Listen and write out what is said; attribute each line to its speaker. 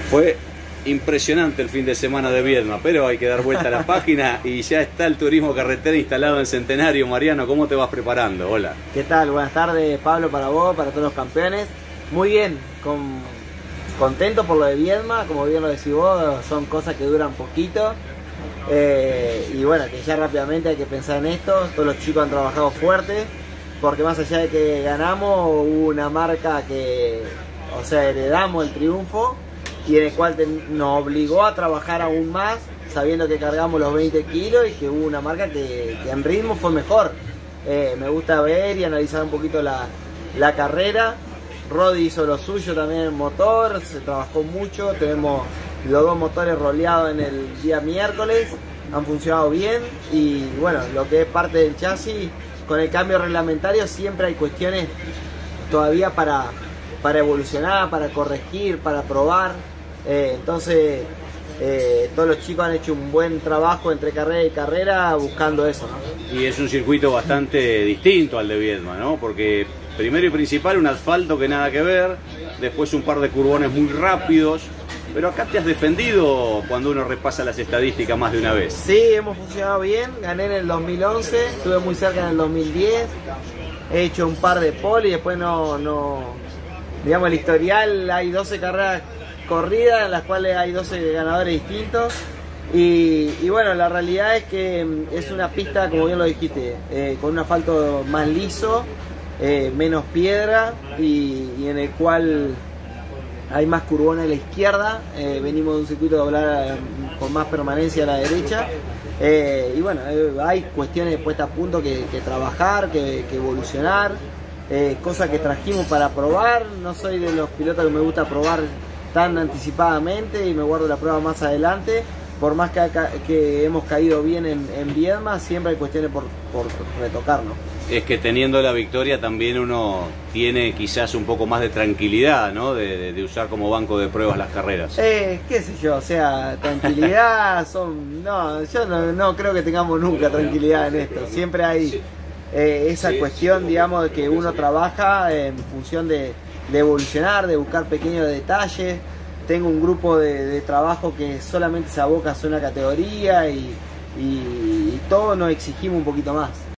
Speaker 1: Fue impresionante el fin de semana de Viedma, pero hay que dar vuelta a la página y ya está el turismo carretera instalado en Centenario. Mariano, ¿cómo te vas preparando? Hola.
Speaker 2: ¿Qué tal? Buenas tardes, Pablo, para vos, para todos los campeones. Muy bien, contento por lo de Viedma, como bien lo decís vos, son cosas que duran poquito. Y bueno, que ya rápidamente hay que pensar en esto. Todos los chicos han trabajado fuerte, porque más allá de que ganamos, hubo una marca que, o sea, heredamos el triunfo y en el cual nos obligó a trabajar aún más, sabiendo que cargamos los 20 kilos y que hubo una marca que en ritmo fue mejor. Me gusta ver y analizar un poquito la carrera. Rodi hizo lo suyo también en el motor, se trabajó mucho, tenemos los dos motores roleados en el día miércoles, han funcionado bien y bueno, lo que es parte del chasis, con el cambio reglamentario siempre hay cuestiones todavía para evolucionar, para corregir, para probar. Entonces todos los chicos han hecho un buen trabajo entre carrera y carrera buscando eso, ¿no?
Speaker 1: Y es un circuito bastante distinto al de Viedma, ¿no? Porque primero y principal un asfalto que nada que ver, después un par de curbones muy rápidos, pero acá te has defendido cuando uno repasa las estadísticas más de una vez.
Speaker 2: Sí, hemos funcionado bien, gané en el 2011, estuve muy cerca en el 2010, he hecho un par de pole y después digamos, el historial, hay 12 carreras corridas en las cuales hay 12 ganadores distintos y bueno, la realidad es que es una pista, como bien lo dijiste, con un asfalto más liso, menos piedra y en el cual hay más curbones a la izquierda, venimos de un circuito de doblar con más permanencia a la derecha y bueno, hay cuestiones puestas a punto que trabajar, que evolucionar, cosas que trajimos para probar. No soy de los pilotos que me gusta probar tan anticipadamente y me guardo la prueba más adelante. Por más que hemos caído bien en Viedma, siempre hay cuestiones por retocar, ¿no?
Speaker 1: Es que teniendo la victoria también uno tiene quizás un poco más de tranquilidad, ¿no? De usar como banco de pruebas las carreras.
Speaker 2: Qué sé yo, o sea, tranquilidad no, yo no creo que tengamos nunca tranquilidad en esto. Siempre hay esa cuestión, digamos, de que uno trabaja en función de evolucionar, de buscar pequeños detalles. Tengo un grupo de trabajo que solamente se aboca a una categoría y todos nos exigimos un poquito más.